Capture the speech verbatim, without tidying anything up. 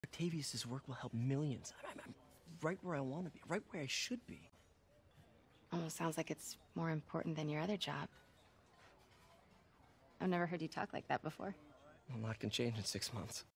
Octavius's work will help millions. I'm, I'm right where I want to be, right where I should be. Almost sounds like it's more important than your other job. I've never heard you talk like that before. A lot can change in six months.